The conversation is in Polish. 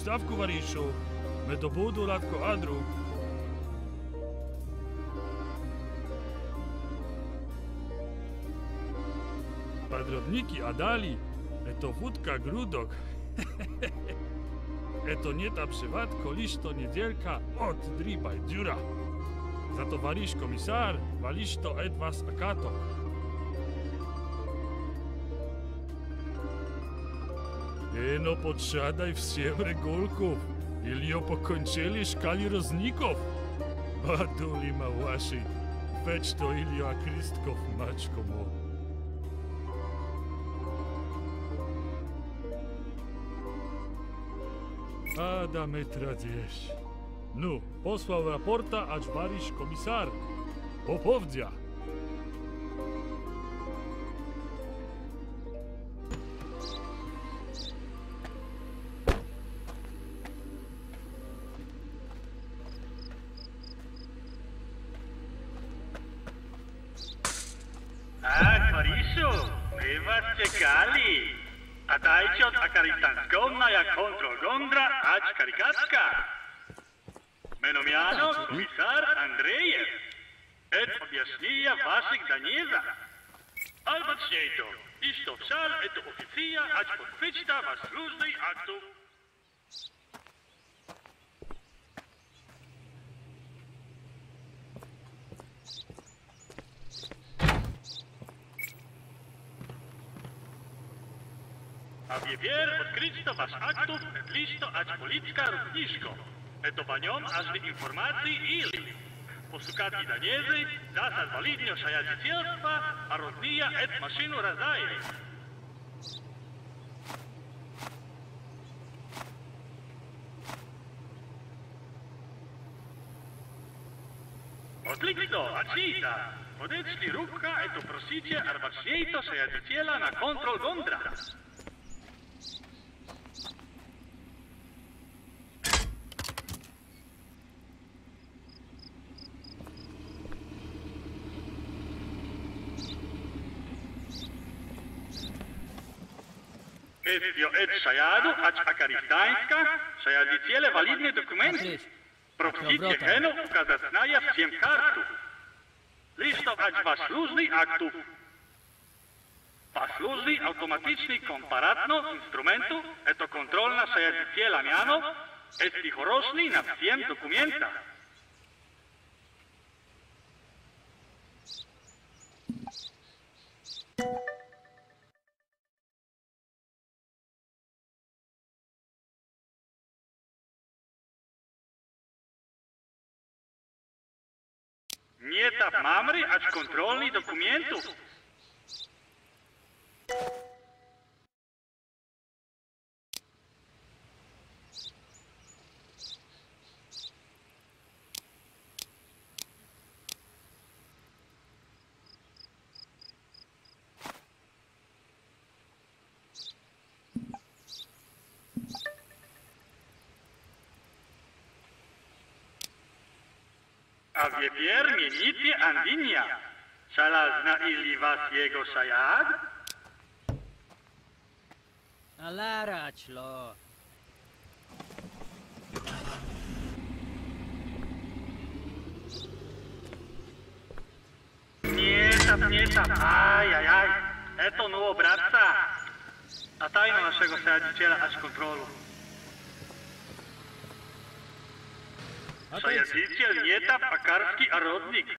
stavku varišu, me to budu latko adru. Padrodniki adali, eto wódka grudok. Eto nie ta przywatko, liż to niedzielka od dribaj dziura. Za to warisz komisar, walisz to et was akato. No podsiadaj всем регулков, или pokończyli szkali rozników. Baduli małaszy, fecz to Ilio Akrystkow maczko mo. Adamy tradzieś. No, posłał raporta, acz warisz komisar. Popowdzia. Mariszu, my was czekali. A dajcie od akaritanskonna jak kontrol Gondra, acz karikacka. Menomiano komisar Andrejew. Et objaśnija waszych danieza. Albo to, iż to wszal eto oficja, acz podchwyćta was różnej aktów. A wiewier odkryć to wasz aktów, liść to acz policka równiszko. Eto baniom aż do informacji ili. Posukati daniezy, zasad walidnio szajadzicielstwa, a rodnija et maszynu razdaje. Odlično, ačita. Podečli rukka, eto prosiće, arbačnjejto šajadziciela na kontrol Gondra. Jo et šajadu, ač akaristańska, šajadziciele validne dokumenty. Prosите heno ukazatnaja всем kartu. Listo ač was služný aktów. Poslužný automatyczny komparatno instrumentu, eto kontrolna šajadziciela miano, esti horosny na всем dokumenta. Nie ta mamry, acz kontrolny dokumentów. A wiewier mienicie Andinia. Szala zna ili was jego szajad? Alaračlo. Nie tam, ajajaj. Eto nowo bratca. A tajno naszego szajadziciela aż kontrolu. Szajadziciel nie ta pakarski a rodnik.